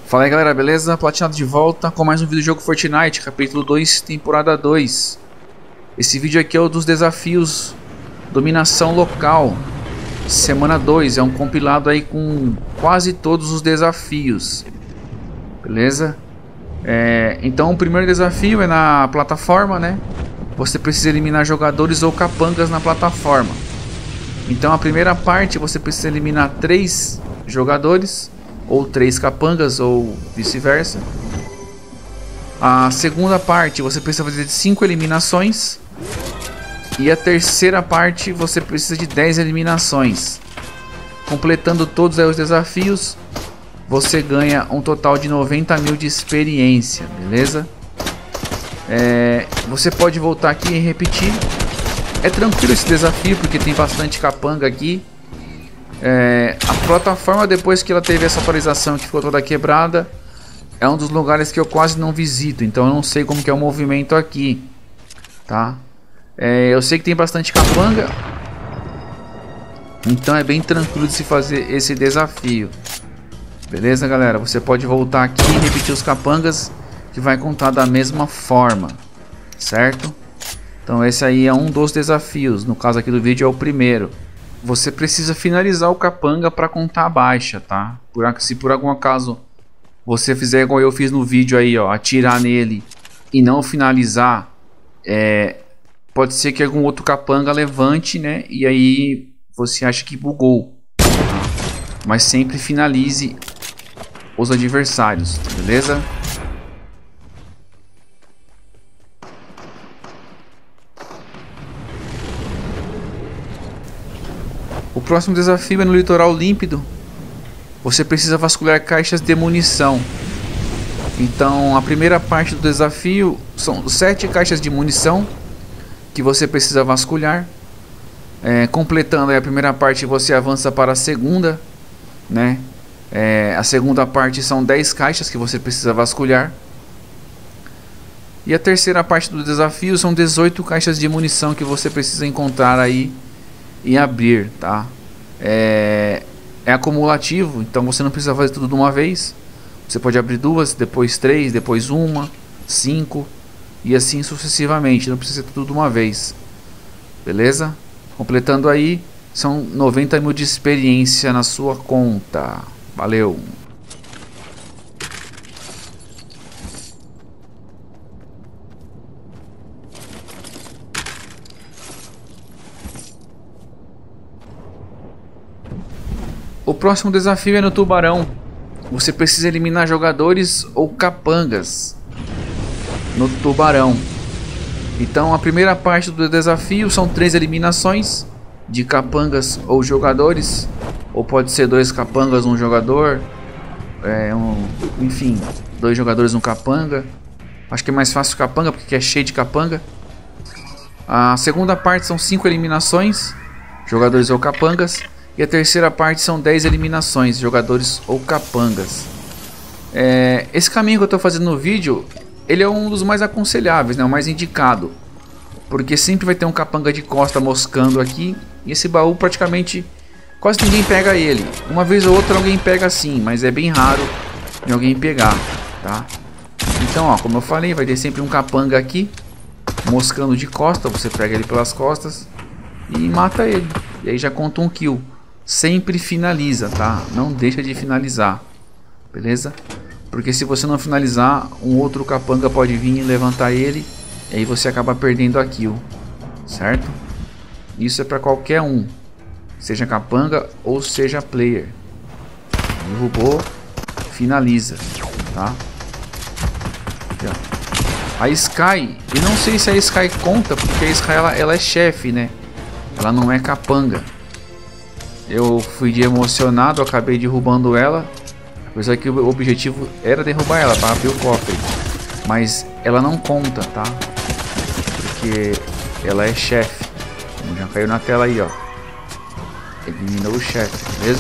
Fala aí galera, beleza? Platinado de volta com mais um vídeo do jogo Fortnite, capítulo 2, temporada 2. Esse vídeo aqui é o dos desafios Dominação Local, semana 2, é um compilado aí com quase todos os desafios. Beleza? Então o primeiro desafio é na plataforma, né? Você precisa eliminar jogadores ou capangas na plataforma. Então a primeira parte você precisa eliminar 3 jogadores ou 3 capangas ou vice-versa. A segunda parte você precisa fazer 5 eliminações. E a terceira parte você precisa de 10 eliminações. Completando todos aí os desafios, você ganha um total de 90 mil de experiência, beleza? Você pode voltar aqui e repetir. É tranquilo esse desafio porque tem bastante capanga aqui. A plataforma, depois que ela teve essa atualização que ficou toda quebrada, é um dos lugares que eu quase não visito, então eu não sei como que é o movimento aqui, tá? Eu sei que tem bastante capanga, então é bem tranquilo de se fazer esse desafio. Beleza, galera? Você pode voltar aqui e repetir os capangas, que vai contar da mesma forma, certo? Então esse aí é um dos desafios, no caso aqui do vídeo é o primeiro. Você precisa finalizar o capanga para contar a baixa, tá? Se por algum acaso você fizer igual eu fiz no vídeo aí, ó, atirar nele e não finalizar, pode ser que algum outro capanga levante, né? E aí você acha que bugou. Mas sempre finalize os adversários, beleza? O próximo desafio é no litoral límpido. Você precisa vasculhar caixas de munição. Então a primeira parte do desafio são 7 caixas de munição que você precisa vasculhar. Completando a primeira parte, você avança para a segunda, né? A segunda parte são 10 caixas que você precisa vasculhar. E a terceira parte do desafio são 18 caixas de munição que você precisa encontrar aí e abrir, tá? É acumulativo, então você não precisa fazer tudo de uma vez. Você pode abrir 2, depois 3, depois 1, 5 e assim sucessivamente. Não precisa ser tudo de uma vez, beleza? Completando aí, são 90 mil de experiência na sua conta. Valeu! O próximo desafio é no tubarão. Você precisa eliminar jogadores ou capangas no tubarão. Então a primeira parte do desafio são 3 eliminações de capangas ou jogadores. Ou pode ser 2 capangas, 1 jogador. Enfim, 2 jogadores, 1 capanga. Acho que é mais fácil capanga porque é cheio de capanga. A segunda parte são 5 eliminações, jogadores ou capangas. E a terceira parte são 10 eliminações, jogadores ou capangas. Esse caminho que eu estou fazendo no vídeo, ele é um dos mais aconselháveis, né? O mais indicado. Porque sempre vai ter um capanga de costa moscando aqui. E esse baú praticamente quase ninguém pega ele. Uma vez ou outra alguém pega sim, mas é bem raro de alguém pegar, tá? Então, ó, como eu falei, vai ter sempre um capanga aqui moscando de costa. Você pega ele pelas costas e mata ele. E aí já conta um kill. Sempre finaliza, tá? Não deixa de finalizar, beleza? Porque se você não finalizar, um outro capanga pode vir e levantar ele, e aí você acaba perdendo a kill, certo? Isso é para qualquer um, seja capanga ou seja player. Derrubou, finaliza, tá? Aqui, ó. A Sky, e não sei se a Sky conta, porque a Sky ela é chefe, né? Ela não é capanga. Eu fui de emocionado, acabei derrubando ela. Apesar que o objetivo era derrubar ela para abrir o cofre. Mas ela não conta, tá? Porque ela é chefe. Já caiu na tela aí, ó. Eliminou o chefe, beleza?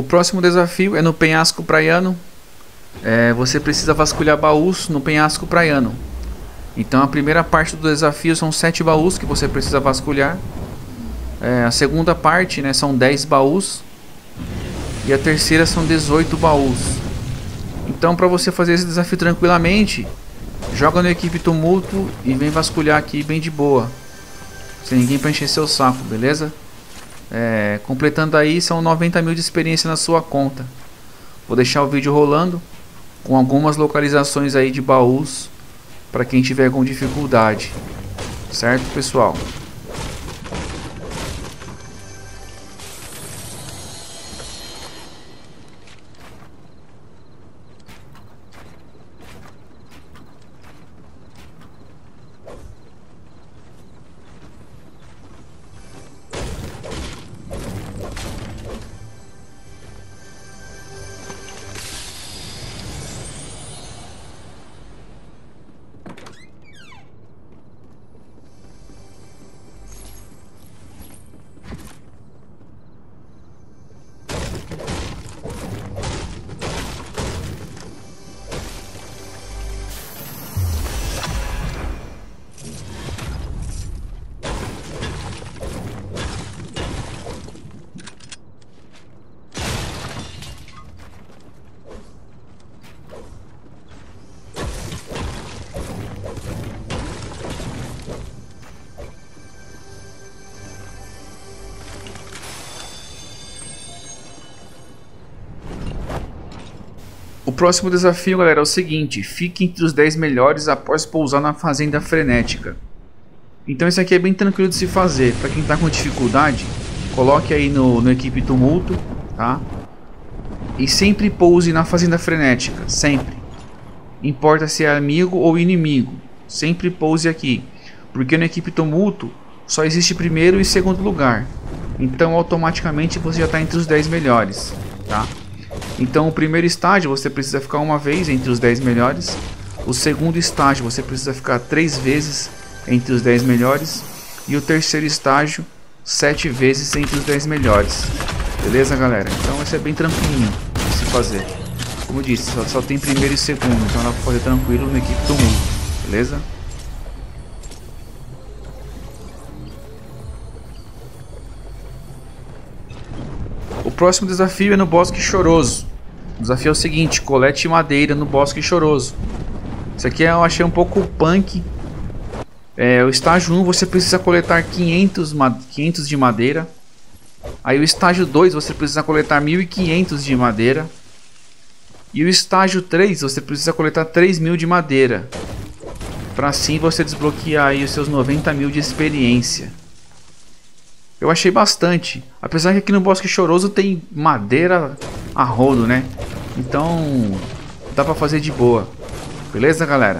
próximo desafio é no penhasco praiano. Você precisa vasculhar baús no penhasco praiano. Então a primeira parte do desafio são 7 baús que você precisa vasculhar. A segunda parte, né, são 10 baús. E a terceira são 18 baús. Então, para você fazer esse desafio tranquilamente, joga no Equipe Tumulto e vem vasculhar aqui bem de boa, sem ninguém para encher seu saco, beleza? Completando aí, são 90 mil de experiência na sua conta. Vou deixar o vídeo rolando com algumas localizações aí de baús para quem tiver com dificuldade, certo, pessoal? O próximo desafio, galera, é o seguinte: fique entre os 10 melhores após pousar na Fazenda Frenética. Então isso aqui é bem tranquilo de se fazer. Para quem está com dificuldade, coloque aí no Equipe Tumulto, tá? E sempre pouse na Fazenda Frenética, sempre. Importa se é amigo ou inimigo, sempre pouse aqui. Porque no Equipe Tumulto só existe primeiro e segundo lugar. Então automaticamente você já está entre os 10 melhores, tá? Então o primeiro estágio você precisa ficar uma vez entre os 10 melhores. O segundo estágio você precisa ficar 3 vezes entre os 10 melhores. E o terceiro estágio 7 vezes entre os 10 melhores. Beleza, galera? Então esse é bem tranquilinho de se fazer. Como eu disse, só tem primeiro e segundo. Então dá pra fazer tranquilo na Equipe Tumulto. Beleza? O próximo desafio é no Bosque Choroso. O desafio é o seguinte: colete madeira no Bosque Choroso. Isso aqui eu achei um pouco punk. O estágio 1 você precisa coletar 500 de madeira. Aí o estágio 2 você precisa coletar 1500 de madeira. E o estágio 3 você precisa coletar 3000 de madeira. Para assim você desbloquear aí os seus 90 mil de experiência. Eu achei bastante. Apesar que aqui no Bosque Choroso tem madeira a rodo, né? Então dá pra fazer de boa. Beleza, galera?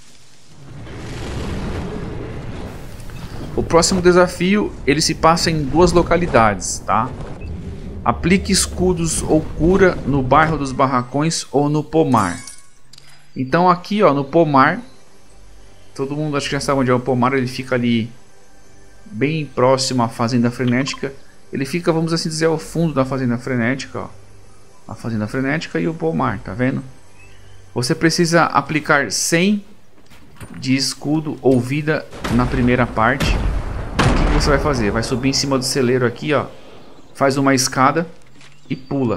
O próximo desafio, ele se passa em 2 localidades, tá? Aplique escudos ou cura no Bairro dos Barracões ou no Pomar. Então aqui, ó, no Pomar, todo mundo acho que já sabe onde é o Pomar. Ele fica ali bem próximo à Fazenda Frenética. Ele fica, vamos assim dizer, ao fundo da Fazenda Frenética, ó. A Fazenda Frenética e o Pomar, tá vendo? Você precisa aplicar 100 de escudo ou vida na primeira parte. O que você vai fazer? Vai subir em cima do celeiro aqui, ó. Faz uma escada e pula.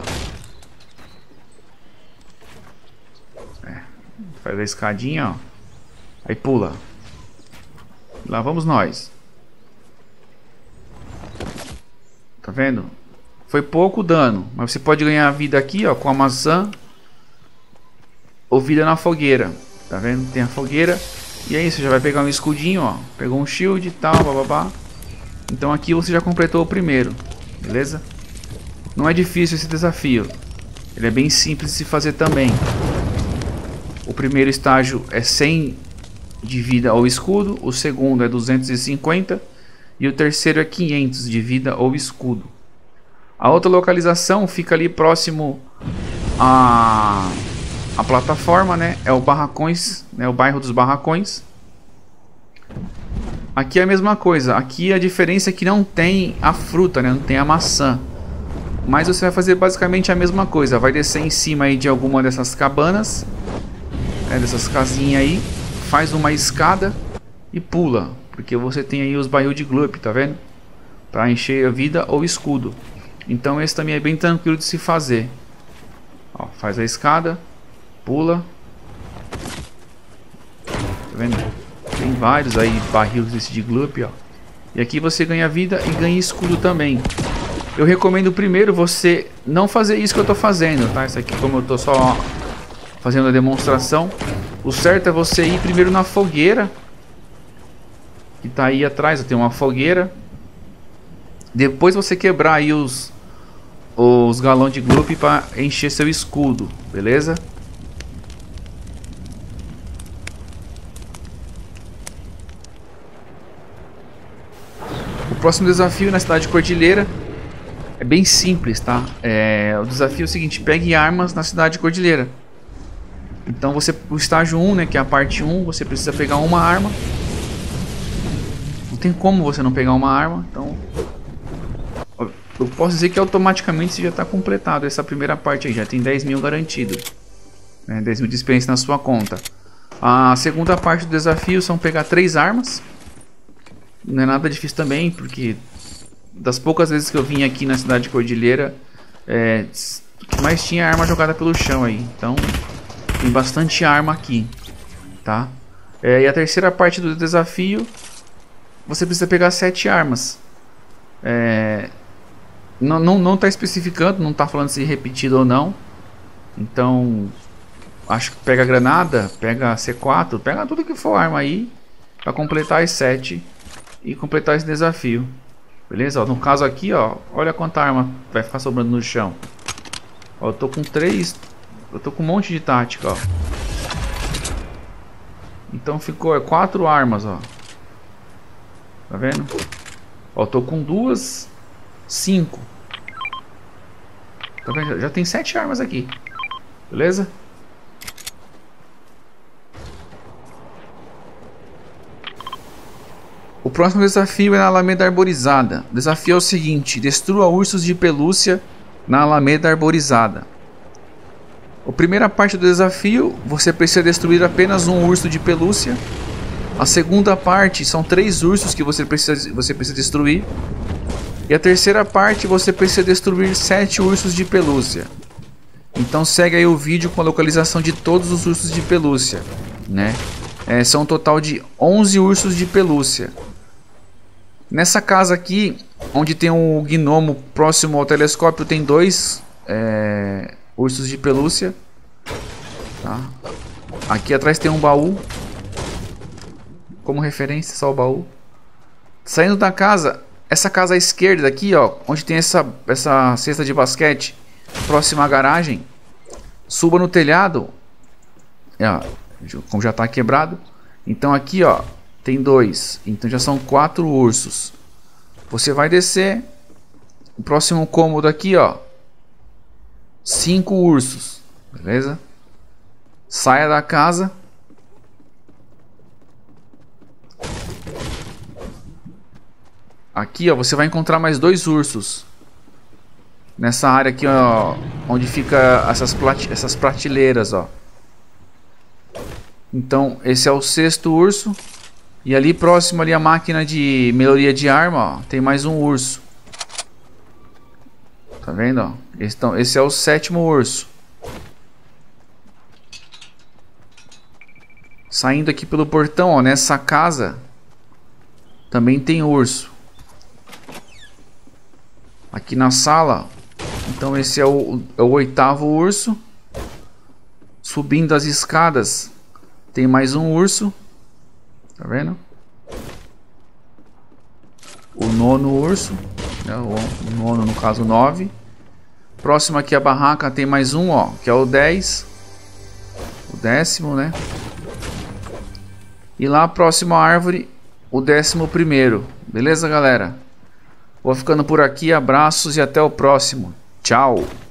Faz a escadinha, ó. Aí pula. Lá vamos nós. Tá vendo? Foi pouco dano, mas você pode ganhar vida aqui, ó, com a maçã ou vida na fogueira. Tá vendo? Tem a fogueira. E aí você já vai pegar um escudinho, ó. Pegou um shield e tal, bababá. Então aqui você já completou o primeiro. Beleza? Não é difícil esse desafio. Ele é bem simples de se fazer também. O primeiro estágio é 100 de vida ou escudo. O segundo é 250. E o terceiro é 500 de vida ou escudo. A outra localização fica ali próximo à plataforma, né? É o Barracões, né? O Bairro dos Barracões. Aqui é a mesma coisa. Aqui a diferença é que não tem a fruta, né? Não tem a maçã. Mas você vai fazer basicamente a mesma coisa. Vai descer em cima aí de alguma dessas cabanas, dessas casinhas aí. Faz uma escada e pula. Porque você tem aí os barril de Glup, tá vendo? Para encher a vida ou escudo. Então esse também é bem tranquilo de se fazer. Ó, faz a escada, pula. Tá vendo? Tem vários aí barris desse de Glup, ó. E aqui você ganha vida e ganha escudo também. Eu recomendo primeiro você não fazer isso que eu tô fazendo, tá? Isso aqui, como eu tô só fazendo a demonstração, o certo é você ir primeiro na fogueira, que tá aí atrás, tem uma fogueira. Depois você quebrar aí os galões de Glup para encher seu escudo, beleza? O próximo desafio na cidade Cordilheira é bem simples, tá? O desafio é o seguinte: pegue armas na cidade Cordilheira. Então o estágio 1, né, que é a parte 1, você precisa pegar uma arma. Não tem como você não pegar uma arma. Então eu posso dizer que automaticamente você já está completado essa primeira parte aí. Já tem 10 mil garantido, né? 10 mil de experiência na sua conta. A segunda parte do desafio são pegar 3 armas. Não é nada difícil também, porque das poucas vezes que eu vim aqui na cidade Cordilheira, o que mais tinha arma jogada pelo chão aí. Então tem bastante arma aqui, tá? E a terceira parte do desafio, você precisa pegar 7 armas. Não tá especificando, não tá falando se repetido ou não. Então acho que pega granada, pega C4, pega tudo que for arma aí para completar as 7 e completar esse desafio. Beleza? Ó, no caso aqui, ó, olha quanta arma vai ficar sobrando no chão. Ó, eu tô com 3, eu tô com um monte de tática, ó. Então ficou 4 armas, ó. Tá vendo? Ó, eu tô com 2, 5. Tá vendo? Já tem 7 armas aqui. Beleza? O próximo desafio é na Alameda Arborizada. O desafio é o seguinte: destrua ursos de pelúcia na Alameda Arborizada. A primeira parte do desafio, você precisa destruir apenas um urso de pelúcia. A segunda parte são 3 ursos que você precisa destruir. E a terceira parte, você precisa destruir 7 ursos de pelúcia. Então segue aí o vídeo com a localização de todos os ursos de pelúcia, né? São um total de 11 ursos de pelúcia. Nessa casa aqui, onde tem um gnomo próximo ao telescópio, tem 2 ursos de pelúcia, tá? Aqui atrás tem um baú, como referência, só o baú. Saindo da casa, essa casa à esquerda aqui, ó, onde tem essa cesta de basquete, próxima à garagem, suba no telhado, como já está quebrado. Então aqui, ó, tem 2, então já são 4 ursos. Você vai descer, o próximo cômodo aqui, ó, 5 ursos, beleza? Saia da casa. Aqui, ó, você vai encontrar mais 2 ursos. Nessa área aqui, ó, onde fica essas prateleiras, ó. Então, esse é o 6º urso. E ali próximo ali a máquina de melhoria de arma, ó, tem mais um urso. Tá vendo, ó? Esse é o 7º urso. Saindo aqui pelo portão, ó, nessa casa também tem urso. Aqui na sala, então esse é o 8º urso. Subindo as escadas, tem mais um urso. Tá vendo? O 9º urso, né? O 9º, no caso 9. Próximo aqui a barraca tem mais um, ó, que é o 10. O 10º, né? E lá próximo à árvore, o 11º. Beleza, galera? Vou ficando por aqui, abraços e até o próximo. Tchau!